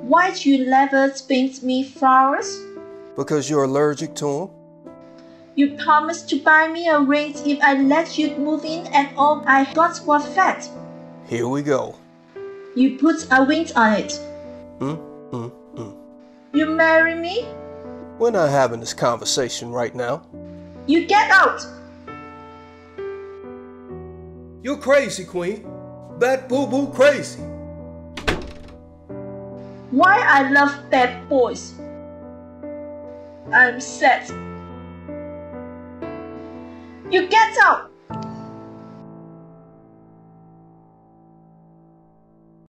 Why do you never bring me flowers? Because you're allergic to them. You promised to buy me a ring if I let you move in and all I got was fat. Here we go. You put a ring on it. You marry me? We're not having this conversation right now. You get out! You're crazy, Queen. Bad boo-boo crazy. Why I love bad boys? I'm sad. You get out!